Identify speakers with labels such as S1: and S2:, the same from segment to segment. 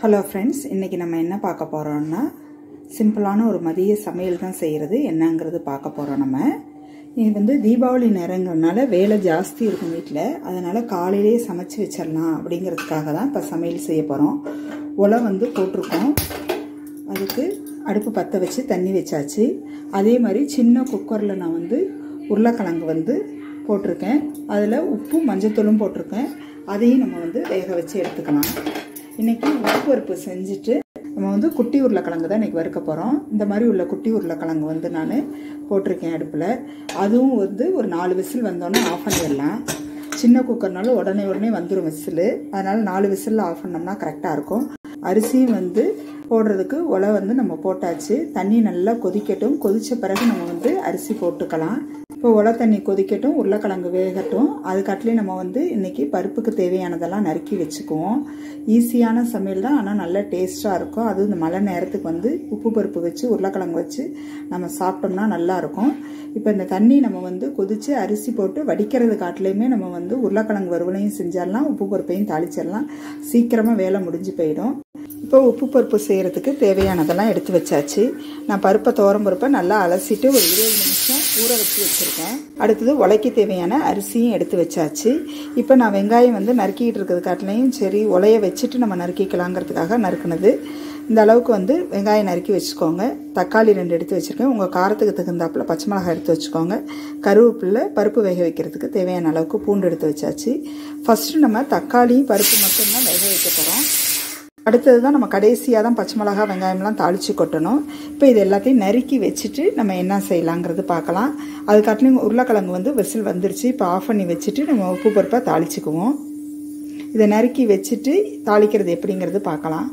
S1: Hello friends, இன்றைக்கி நம்ம என்ன பார்க்க போகிறோம்னா சிம்பிளான ஒரு மதிய சமையல் தான் செய்கிறது. என்னங்கிறது பார்க்க போகிறோம். நம்ம இது வந்து தீபாவளி நேரங்கிறதுனால வேலை ஜாஸ்தி இருக்கும் வீட்டில். அதனால் காலையிலே சமைச்சு வச்சிடலாம் அப்படிங்கிறதுக்காக தான் இப்போ சமையல் செய்ய போகிறோம். உலை வந்து போட்டிருக்கோம். அதுக்கு அடுப்பு பற்ற வச்சு தண்ணி வச்சாச்சு. அதே மாதிரி சின்ன குக்கரில் நான் வந்து உருளைக்கிழங்கு வந்து போட்டிருக்கேன். அதில் உப்பும் மஞ்சத்தூளும் போட்டிருக்கேன். அதையும் நம்ம வந்து வேக வச்சு எடுத்துக்கலாம். இன்றைக்கி உப்பு பருப்பு செஞ்சுட்டு நம்ம வந்து குட்டி உருளைக்கிழங்கு தான் இன்றைக்கி வறுக்க போகிறோம். இந்த மாதிரி உள்ள குட்டி உருளைக்கிழங்கு வந்து நான் போட்டிருக்கேன் அடுப்பில். அதுவும் வந்து ஒரு 4 விசில் வந்தோன்னே ஆஃப் பண்ணிடலாம். சின்ன குக்கர்னால உடனே வந்துடும் விசில். அதனால் 4 விசிலில் ஆஃப் பண்ணோம்னா கரெக்டாக இருக்கும். அரிசியும் வந்து போடுறதுக்கு உலை வந்து நம்ம போட்டாச்சு. தண்ணி நல்லா கொதிக்கட்டும். கொதித்த பிறகு நம்ம வந்து அரிசி போட்டுக்கலாம். இப்போ உலை தண்ணி கொதிக்கட்டும், உருளைக்கிழங்கு வேகட்டும். அதுக்காட்டிலே நம்ம வந்து இன்றைக்கி பருப்புக்கு தேவையானதெல்லாம் நறுக்கி வச்சுக்குவோம். ஈஸியான சமையல் தான், ஆனால் நல்லா டேஸ்ட்டாக இருக்கும். அதுவும் இந்த மழை நேரத்துக்கு வந்து உப்பு பருப்பு வச்சு உருளைக்கிழங்கு வச்சு நம்ம சாப்பிட்டோம்னா நல்லாயிருக்கும். இப்போ இந்த தண்ணி நம்ம வந்து கொதித்து அரிசி போட்டு வடிக்கிறது காட்டிலையுமே நம்ம வந்து உருளைக்கிழங்கு வறுவலையும் செஞ்சிடலாம், உப்பு பருப்பையும் தாளிச்சிடலாம். சீக்கிரமாக வேலை முடிஞ்சு போயிடும். இப்போ உப்பு பருப்பு செய்கிறதுக்கு தேவையானதெல்லாம் எடுத்து வச்சாச்சு. நான் பருப்பை நல்லா அலசிட்டு ஒரு 20 நிமிஷம் ஊற வச்சு வச்சுருக்கேன். அடுத்தது உலைக்கு தேவையான அரிசியும் எடுத்து வச்சாச்சு. இப்போ நான் வெங்காயம் வந்து நறுக்கிட்டு இருக்கிறது காட்டிலையும் சரி உலையை வச்சுட்டு நம்ம நறுக்கிக்கலாங்கிறதுக்காக நறுக்குனது. இந்த அளவுக்கு வந்து வெங்காயம் நறுக்கி வச்சுக்கோங்க. தக்காளி 2 எடுத்து வச்சுருக்கேன். உங்கள் காரத்துக்கு தகுந்தாப்பில் பச்சை மிளகாய் எடுத்து வச்சுக்கோங்க. கருவேப்பிலை, பருப்பு வேக வைக்கிறதுக்கு தேவையான அளவுக்கு பூண்டு எடுத்து வச்சாச்சு. ஃபஸ்ட்டு நம்ம தக்காளி பருப்பு மட்டும்தான் வேக வைக்க போகிறோம். அடுத்தது தான் நம்ம கடைசியாக தான் பச்சை மிளகா வெங்காயம்லாம் தாளித்து கொட்டணும். இப்போ இது எல்லாத்தையும் நறுக்கி வச்சுட்டு நம்ம என்ன செய்யலாங்கிறது பார்க்கலாம். அதுக்காட்டிலும் உருளைக்கிழங்கு வந்து விசில் வந்துருச்சு. இப்போ ஆஃப் பண்ணி வச்சுட்டு நம்ம உப்பு பருப்பை தாளிச்சுக்குவோம். இதை நறுக்கி வச்சுட்டு தாளிக்கிறது எப்படிங்கிறது பார்க்கலாம்.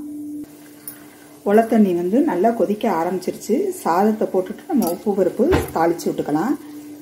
S1: உலை தண்ணி வந்து நல்லா கொதிக்க ஆரம்பிச்சிருச்சு. சாதத்தை போட்டுட்டு நம்ம உப்பு பருப்பு தாளித்து விட்டுக்கலாம்.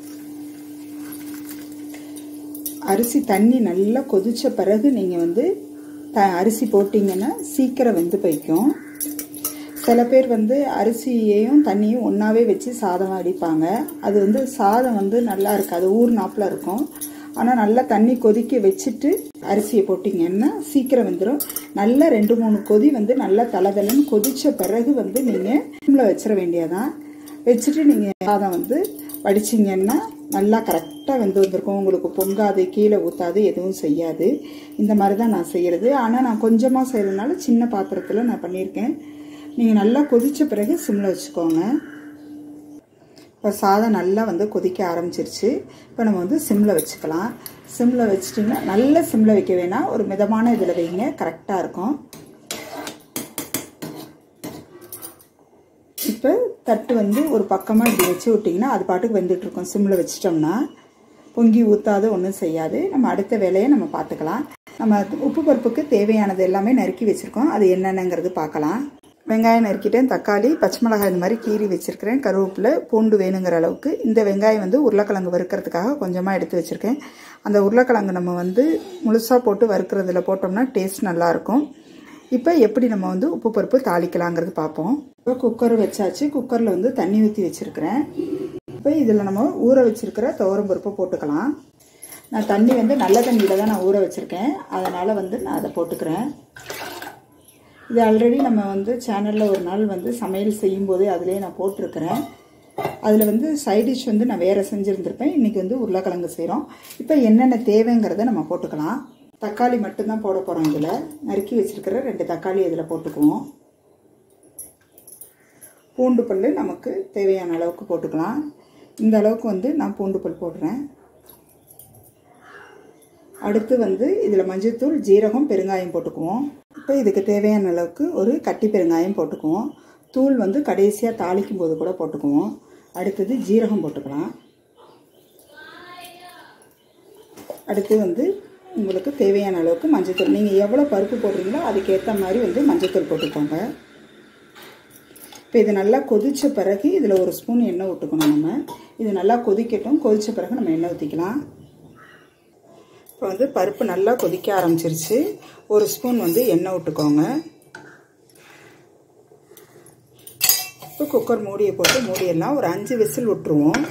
S1: அரிசி தண்ணி நல்லா கொதித்த பிறகு நீங்கள் வந்து அரிசி போட்டிங்கன்னா சீக்கிரம் வெந்து போய்க்கும். சில பேர் வந்து அரிசியையும் தண்ணியும் ஒன்றாவே வச்சு சாதம் அடிப்பாங்க. அது வந்து சாதம் வந்து நல்லா இருக்காது, ஊர்நாப்பில் இருக்கும். ஆனால் நல்லா தண்ணி கொதிக்க வச்சுட்டு அரிசியை போட்டிங்கன்னா சீக்கிரம் வெந்துடும். நல்லா 2-3 கொதி வந்து நல்லா தளதளன்னு கொதித்த பிறகு வந்து நீங்கள் சிம்மில் வச்சிட வேண்டியதான். வச்சுட்டு நீங்கள் சாதம் வந்து வடிச்சிங்கன்னா நல்லா கரெக்டாக வெந்து வந்திருக்கும். உங்களுக்கு பொங்காது, கீழே ஊற்றாது, எதுவும் செய்யாது. இந்த மாதிரி தான் நான் செய்கிறது. ஆனால் நான் கொஞ்சமாக செய்கிறதுனால சின்ன பாத்திரத்தில் நான் பண்ணியிருக்கேன். நீங்கள் நல்லா கொதித்த பிறகு சிம்மில் வச்சுக்கோங்க. இப்போ சாதம் நல்லா வந்து கொதிக்க ஆரம்பிச்சிருச்சு. இப்போ நம்ம வந்து சிம்மில் வச்சுக்கலாம். சிம்மில் வச்சுட்டிங்கன்னா நல்ல சிம்மில் வைக்க வேணாம், ஒரு மிதமான இதில் வைங்க, கரெக்டாக இருக்கும். இப்போ தட்டு வந்து ஒரு பக்கமாக இப்படி வச்சு விட்டிங்கன்னா அது பாட்டுக்கு வெந்துட்டுருக்கும். சிம்மில் வச்சிட்டோம்னா பொங்கி ஊற்றாது, ஒன்றும் செய்யாது. நம்ம அடுத்த வேலையை நம்ம பார்த்துக்கலாம். நம்ம உப்பு பருப்புக்கு தேவையானது எல்லாமே நறுக்கி வச்சுருக்கோம். அது என்னென்னங்கிறது பார்க்கலாம். வெங்காயம் நறுக்கிட்டேன், தக்காளி, பச்சை மிளகாய் இந்த மாதிரி கீறி வச்சுருக்கிறேன், கருவேப்பிலை, பூண்டு வேணுங்கிற அளவுக்கு. இந்த வெங்காயம் வந்து உருளைக்கிழங்கு வறுக்கிறதுக்காக கொஞ்சமாக எடுத்து வச்சுருக்கேன். அந்த உருளைக்கிழங்கு நம்ம வந்து முழுசாக போட்டு வறுக்கிறதுல போட்டோம்னா டேஸ்ட் நல்லாயிருக்கும். இப்போ எப்படி நம்ம வந்து உப்பு பருப்பு தாளிக்கலாங்கிறது பார்ப்போம். இப்போ குக்கர் வச்சாச்சு. குக்கரில் வந்து தண்ணி ஊற்றி வச்சுருக்கிறேன். இப்போ இதில் நம்ம ஊற வச்சுருக்கிற துவரம் பருப்பை போட்டுக்கலாம். நான் தண்ணி வந்து நல்ல தண்ணியில் தான் நான் ஊற வச்சுருக்கேன். அதனால் வந்து நான் அதை போட்டுக்கிறேன். இது ஆல்ரெடி நம்ம வந்து சேனலில் ஒரு நாள் வந்து சமையல் செய்யும்போதே அதிலே நான் போட்டிருக்கிறேன். அதில் வந்து சைட் டிஷ் வந்து நான் வேறு செஞ்சுருந்துருப்பேன். இன்றைக்கி வந்து உருளைக்கிழங்கு செய்கிறோம். இப்போ என்னென்ன தேவைங்கிறத நம்ம போட்டுக்கலாம். தக்காளி மட்டும்தான் போட போகிறோம். இதில் நறுக்கி வச்சுருக்கிற 2 தக்காளி இதில் போட்டுக்குவோம். பூண்டு பல் நமக்கு தேவையான அளவுக்கு போட்டுக்கலாம். இந்த அளவுக்கு வந்து நான் பூண்டு பல் போடுறேன். அடுத்து வந்து இதில் மஞ்சள்தூள், ஜீரகம், பெருங்காயம் போட்டுக்குவோம். இப்போ இதுக்கு தேவையான அளவுக்கு ஒரு கட்டி பெருங்காயம் போட்டுக்குவோம். தூள் வந்து கடைசியாக தாளிக்கும் போது கூட போட்டுக்குவோம். அடுத்தது ஜீரகம் போட்டுக்கலாம். அடுத்து வந்து உங்களுக்கு தேவையான அளவுக்கு மஞ்சள்தூள். நீங்கள் எவ்வளோ பருப்பு போடுறீங்களோ அதுக்கேற்ற மாதிரி வந்து மஞ்சள்தூள் போட்டுக்கோங்க. இப்போ இது நல்லா கொதித்த பிறகு இதில் 1 ஸ்பூன் எண்ணெய் ஊற்றுக்கணும். நம்ம இது நல்லா கொதிக்கட்டும். கொதித்த பிறகு நம்ம எண்ணெய் ஊற்றிக்கலாம். இப்போ வந்து பருப்பு நல்லா கொதிக்க ஆரம்பிச்சிருச்சு. 1 ஸ்பூன் வந்து எண்ணெய் விட்டுக்கோங்க. இப்போ குக்கர் மூடியை போட்டு மூடியெல்லாம் ஒரு 5 விசில் விட்டுருவோம்.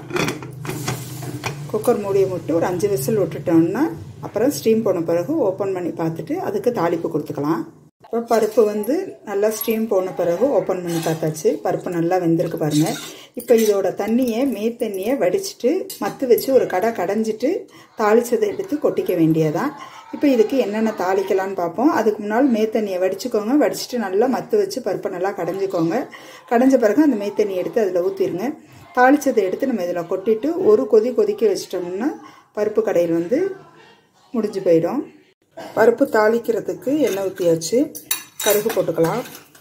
S1: குக்கர் மூடியை விட்டு ஒரு 5 விசில் விட்டுட்டோம்னா அப்புறம் ஸ்டீம் போன பிறகு ஓப்பன் பண்ணி பார்த்துட்டு அதுக்கு தாளிப்பு கொடுத்துக்கலாம். இப்போ பருப்பு வந்து நல்லா ஸ்டீம் போன பிறகு ஓப்பன் பண்ணி பார்த்தாச்சு. பருப்பு நல்லா வெந்திருக்கு பாருங்கள். இப்போ இதோட தண்ணியை மேத்தண்ணியை வடிச்சிட்டு மத்து வச்சு ஒரு கடைஞ்சிட்டு தாளித்ததை எடுத்து கொட்டிக்க வேண்டியதான். இப்போ இதுக்கு என்னென்ன தாளிக்கலான்னு பார்ப்போம். அதுக்கு முன்னால் மேத்தண்ணியை வடிச்சுக்கோங்க. வடிச்சிட்டு நல்லா மத்து வச்சு பருப்பை நல்லா கடைஞ்சிக்கோங்க. கடைஞ்ச பிறகு அந்த மேத்தண்ணியை எடுத்து அதில் ஊற்றிடுங்க. தாளித்ததை எடுத்து நம்ம இதில் கொட்டிட்டு ஒரு கொதிக்க வச்சிட்டோம்னா பருப்பு கடையில் வந்து முடிஞ்சு போயிடும். பருப்பு தாளிக்கிறதுக்கு எண்ணெய் ஊற்றியாச்சு. கடுகு போட்டுக்கலாம்.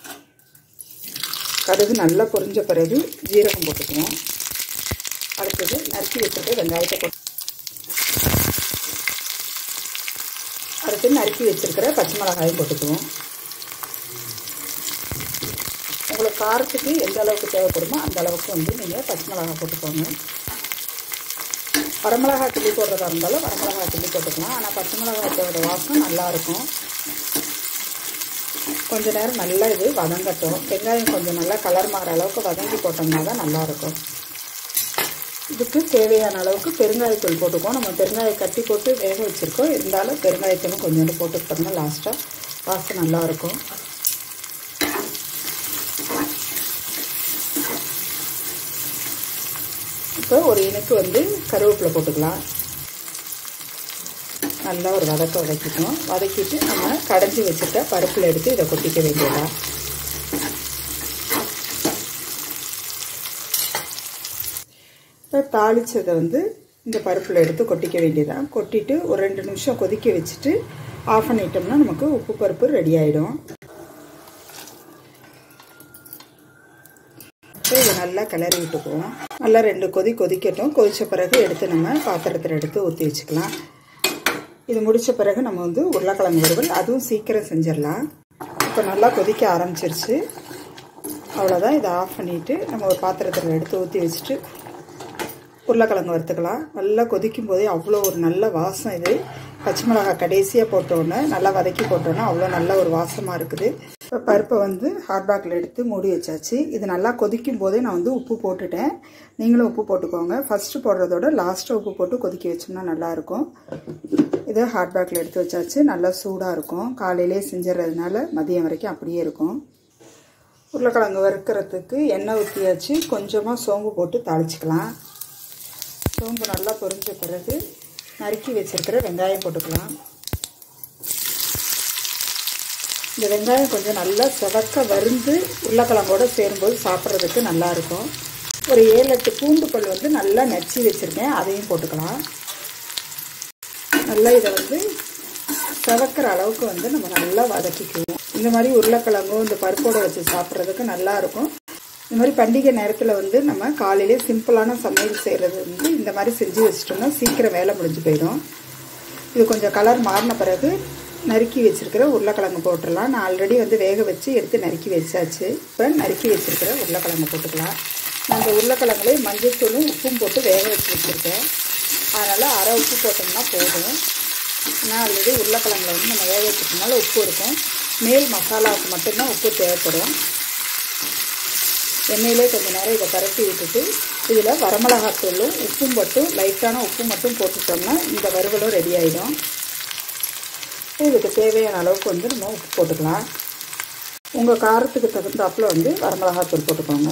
S1: கடுகு நல்லா பொரிஞ்ச பிறகு ஜீரகம் போட்டுக்குவோம். அடுத்தது நறுக்கி வச்சுட்டு வெங்காயத்தை போட்டு அடுத்து நறுக்கி வச்சிருக்கிற பச்சை மிளகாயும் போட்டுக்குவோம். உங்களுக்கு காரத்துக்கு எந்த அளவுக்கு தேவைப்படுமோ அந்த அளவுக்கு வந்து நீங்கள் பச்சை மிளகாய் போட்டுக்கோங்க. வரமிளகாய் கிள்ளி போடுறதா இருந்தாலும் வரமிளகாய் கிள்ளி போட்டுக்கலாம். ஆனால் பச்சை மிளகாயோட வாசம் நல்லாயிருக்கும். கொஞ்சம் நேரம் நல்லா இது வதங்கட்டும். வெங்காயம் கொஞ்சம் நல்லா கலர் மாற அளவுக்கு வதங்கி போட்டோம்னா தான் நல்லாயிருக்கும். இதுக்கு தேவையான அளவுக்கு பெருங்காயத்தூள் போட்டுக்குவோம். நம்ம பெருங்காயம் கட்டி போட்டு வேக வச்சுருக்கோம். இருந்தாலும் பெருங்காயத்தூளும் கொஞ்சோண்டு போட்டுக்கிட்டோம்னா லாஸ்ட்டாக வாசம் நல்லாயிருக்கும். இப்போ ஒரு இனுக்கு வந்து கருவேப்பிலை போட்டுக்கலாம். நல்லா ஒரு வதக்கிட்டோம். வதக்கிட்டு நம்ம கடைஞ்சி வச்சுட்ட பருப்பில் எடுத்து இதை கொட்டிக்க வேண்டியதா. இப்போ தாளித்ததை வந்து இந்த பருப்பில் எடுத்து கொட்டிக்க வேண்டியதான். கொட்டிட்டு ஒரு 2 நிமிஷம் கொதிக்க வச்சுட்டு ஆஃப் பண்ணிட்டோம்னா நமக்கு உப்பு பருப்பு ரெடி ஆகிடும். இதை நல்லா கிளறி விட்டுக்குவோம். நல்லா 2 கொதிக்கட்டும். கொதித்த பிறகு எடுத்து நம்ம பாத்திரத்தில் எடுத்து ஊற்றி வச்சுக்கலாம். இது முடித்த பிறகு நம்ம வந்து உருளைக்கிழங்கு வறுவல் அதுவும் சீக்கிரம் செஞ்சிடலாம். இப்போ நல்லா கொதிக்க ஆரம்பிச்சிருச்சு. அவ்வளோதான். இதை ஆஃப் பண்ணிவிட்டு நம்ம ஒரு பாத்திரத்தில் எடுத்து ஊற்றி வச்சுட்டு உருளைக்கிழங்கு வறுத்துக்கலாம். நல்லா கொதிக்கும் போதே அவ்வளோ ஒரு நல்ல வாசம். இது பச்சை மிளகாய் கடைசியாக போட்டோன்னே நல்லா வதக்கி போட்டோன்னா அவ்வளோ நல்ல ஒரு வாசமாக இருக்குது. இப்போ பருப்பை வந்து ஹாட் பேக்கில் எடுத்து மூடி வச்சாச்சு. இது நல்லா கொதிக்கும் போதே நான் வந்து உப்பு போட்டுட்டேன். நீங்களும் உப்பு போட்டுக்கோங்க. ஃபஸ்ட்டு போடுறதோட லாஸ்ட்டாக உப்பு போட்டு கொதிக்க வச்சோம்னா நல்லாயிருக்கும். இதை ஹாட் பேக்கில் எடுத்து வச்சாச்சு. நல்லா சூடாக இருக்கும். காலையிலே செஞ்சிடறதுனால மதியம் வரைக்கும் அப்படியே இருக்கும். உருளைக்கிழங்கு வறுக்கிறதுக்கு எண்ணெய் ஊற்றியாச்சு. கொஞ்சமாக சோம்பு போட்டு தாளிச்சிக்கலாம். சோம்பு நல்லா பொரிஞ்ச பிறகு நறுக்கி வச்சிருக்கிற வெங்காயம் போட்டுக்கலாம். இந்த வெங்காயம் கொஞ்சம் நல்லா செவக்க வறுந்து உருளைக்கிழங்கோடு சேரும்போது சாப்பிட்றதுக்கு நல்லாயிருக்கும். ஒரு 7-8 பூண்டு பல் வந்து நல்லா நச்சு வச்சுருக்கேன். அதையும் போட்டுக்கலாம். நல்லா இதை வந்து செவக்கிற அளவுக்கு வந்து நம்ம நல்லா வதக்கிக்குவோம். இந்த மாதிரி உருளைக்கிழங்கும் இந்த பருப்போடு வச்சு சாப்பிட்றதுக்கு நல்லாயிருக்கும். இந்த மாதிரி பண்டிகை நேரத்தில் வந்து நம்ம காலையிலே சிம்பிளான சமையல் செய்கிறது வந்து இந்த மாதிரி செஞ்சு வச்சிட்டோம்னா சீக்கிரம் வேலை முடிஞ்சு போயிடும். இது கொஞ்சம் கலர் மாறின பிறகு நறுக்கி வச்சுருக்கிற உருளைக்கிழங்கு போட்டுடலாம். நான் ஆல்ரெடி வந்து வேக வச்சு எடுத்து நறுக்கி வச்சாச்சு. இப்போ நறுக்கி வச்சுருக்கிற உருளைக்கிழங்கு போட்டுக்கலாம். நான் இந்த உருளைக்கிழங்குலே மஞ்சள்தூளும் உப்பும் போட்டு வேக வச்சு வச்சுருக்கேன். அதனால் அரை உப்பு போட்டோம்னா போதும். நான் ஆல்ரெடி உருளைக்கிழங்குல வந்து நம்ம வேக வச்சுட்டோம்னால உப்பு இருக்கும். மேல் மசாலாவுக்கு மட்டும்தான் உப்பு தேவைப்படும். எண்ணெயிலே கொஞ்சம் நேரம் இதை பரட்டி விட்டுட்டு இதில் வரமிளகாத்தூளும் உப்பும் மட்டும் லைட்டான உப்பு மட்டும் போட்டுட்டோம்னா இந்த வறுவலும் ரெடி ஆகிடும். இதுக்கு தேவையான அளவுக்கு வந்து நம்ம உப்பு போட்டுக்கலாம். உங்கள் காரத்துக்கு தகுந்தாப்பில் வந்து வரமிளகாத்தூள் போட்டுக்கோங்க.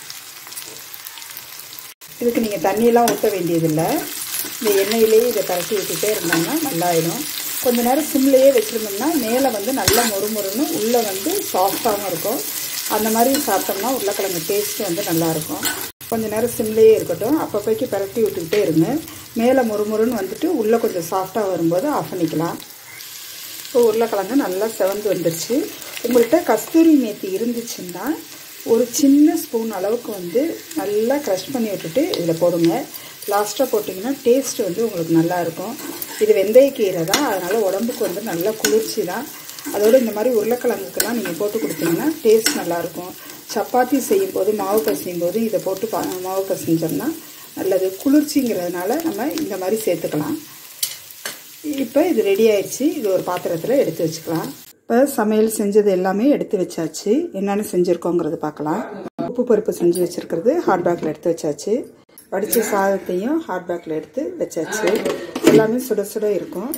S1: இதுக்கு நீங்கள் தண்ணியெல்லாம் ஊற்ற வேண்டியதில்லை. இந்த எண்ணெயிலேயே இதை பரட்டி விட்டுட்டே இருந்தாங்கன்னா நல்லாயிடும். கொஞ்சம் நேரம் சிம்லேயே வச்சுருந்தோம்னா மேலே வந்து நல்லா மொறுமொறுன்னு உள்ளே வந்து சாஃப்டாகவும் இருக்கும். அந்த மாதிரி சாப்பிட்டோம்னா உருளைக்கிழங்கு டேஸ்ட்டு வந்து நல்லாயிருக்கும். கொஞ்சம் நேரம் சிம்லேயே இருக்கட்டும். அப்பப்போக்கி பரட்டி விட்டுக்கிட்டே இருங்க. மேலே மொறுமொறுன்னு வந்துட்டு உள்ளே கொஞ்சம் சாஃப்டாக வரும்போது ஆஃப் பண்ணிக்கலாம். இப்போ உருளைக்கிழங்கு நல்லா செவந்து வந்துடுச்சு. உங்கள்கிட்ட கஸ்தூரி மேத்தி இருந்துச்சுன்னா ஒரு சின்ன ஸ்பூன் அளவுக்கு வந்து நல்லா க்ரஷ் பண்ணி விட்டுட்டு இதில் போடுங்க. லாஸ்ட்டாக போட்டிங்கன்னா டேஸ்ட் வந்து உங்களுக்கு நல்லாயிருக்கும். இது வெந்தயக்கீரை தான். அதனால் உடம்புக்கு வந்து நல்லா குளிர்ச்சி தான். அதோடு இந்த மாதிரி உருளைக்கிழங்குக்கெல்லாம் நீங்கள் போட்டு கொடுத்தீங்கன்னா டேஸ்ட் நல்லாயிருக்கும். சப்பாத்தி செய்யும்போது மாவு பசையும் போது இதை போட்டு மாவு பசைஞ்சோம்னா நல்லது. குளிர்ச்சிங்கிறதுனால நம்ம இந்த மாதிரி சேர்த்துக்கலாம். இப்போ இது ரெடி ஆயிடுச்சு. இது ஒரு பாத்திரத்தில் எடுத்து வச்சுக்கலாம். இப்போ சமையல் செஞ்சது எல்லாமே எடுத்து வச்சாச்சு. என்னென்ன செஞ்சுருக்கோங்கிறது பார்க்கலாம். உப்பு பருப்பு செஞ்சு வச்சுருக்கிறது ஹாட் பேக்கில் எடுத்து வச்சாச்சு. வடித்த சாதத்தையும் ஹாட் பேக்கில் எடுத்து வச்சாச்சு. எல்லாமே சுட சுட இருக்கும்.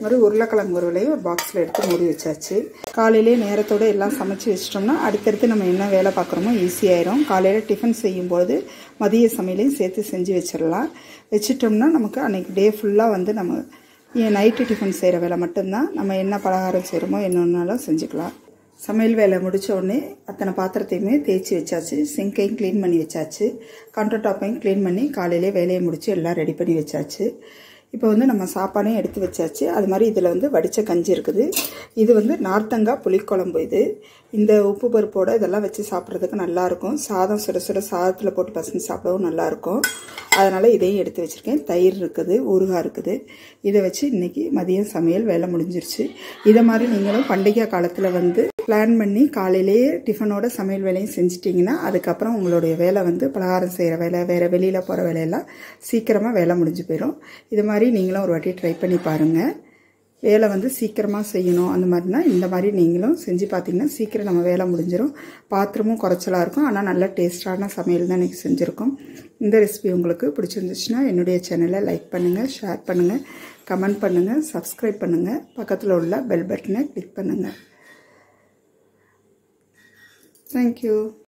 S1: ஒரு உருளைக்கிழங்கு வறுவலையும் ஒரு பாக்ஸில் எடுத்து மூடி வச்சாச்சு. காலையிலே நேரத்தோடு எல்லாம் சமைச்சு வச்சிட்டோம்னா அடுத்தடுத்து நம்ம என்ன வேலை பார்க்குறோமோ ஈஸியாயிரும். காலையில் டிஃபன் செய்யும்போது மதிய சமையலையும் சேர்த்து செஞ்சு வச்சிடலாம். வச்சிட்டோம்னா நமக்கு அன்றைக்கி டே ஃபுல்லாக வந்து நம்ம நைட்டு டிஃபன் செய்கிற வேலை மட்டும்தான். நம்ம என்ன பலகாரம் செய்கிறோமோ என்னன்னாலும் செஞ்சுக்கலாம். சமையல் வேலை முடித்த உடனே அத்தனை பாத்திரத்தையுமே தேய்ச்சி வச்சாச்சு. சிங்கையும் க்ளீன் பண்ணி வச்சாச்சு. கவுண்டர் டாப்பையும் க்ளீன் பண்ணி காலையிலே வேலையை முடித்து எல்லாம் ரெடி பண்ணி வச்சாச்சு. இப்போ வந்து நம்ம சாப்பாடையும் எடுத்து வச்சாச்சு. அது மாதிரி இதில் வந்து வடித்த கஞ்சி இருக்குது. இது வந்து நார்த்தங்காய் புளிக்குழம்பு. இந்த உப்பு பருப்போடு இதெல்லாம் வச்சு சாப்பிட்றதுக்கு நல்லாயிருக்கும். சாதம் சுட சுட சாதத்தில் போட்டு பசங்க சாப்பிடவும் நல்லாயிருக்கும். அதனால் இதையும் எடுத்து வச்சுருக்கேன். தயிர் இருக்குது, ஊறுகாய் இருக்குது. இதை வச்சு இன்றைக்கி மதியம் சமையல் வேலை முடிஞ்சிருச்சு. இதை மாதிரி நீங்களும் பண்டிகை காலத்தில் வந்து பிளான் பண்ணி காலையிலேயே டிஃபனோட சமையல் வேலையும் செஞ்சிட்டிங்கன்னா அதுக்கப்புறம் உங்களுடைய வேலை வந்து பலகாரம் செய்கிற வேலை, வேறு வெளியில் போகிற வேலையெல்லாம் சீக்கிரமாக வேலை முடிஞ்சு போயிடும். இது மாதிரி நீங்களும் ஒரு வாட்டி ட்ரை பண்ணி பாருங்கள். வேலை வந்து சீக்கிரமாக செய்யணும் அந்த மாதிரினா இந்த மாதிரி நீங்களும் செஞ்சு பார்த்தீங்கன்னா சீக்கிரம் நம்ம வேலை முடிஞ்சிடும். பாத்திரமும் குறைச்சலாக இருக்கும். ஆனால் நல்ல டேஸ்டான சமையல் தான் இன்றைக்கி செஞ்சுருக்கோம். இந்த ரெசிபி உங்களுக்கு பிடிச்சிருந்துச்சுன்னா என்னுடைய சேனலை லைக் பண்ணுங்கள், ஷேர் பண்ணுங்கள், கமெண்ட் பண்ணுங்கள், சப்ஸ்கிரைப் பண்ணுங்கள். பக்கத்தில் உள்ள பெல் பட்டனை கிளிக் பண்ணுங்கள். தேங்க்யூ.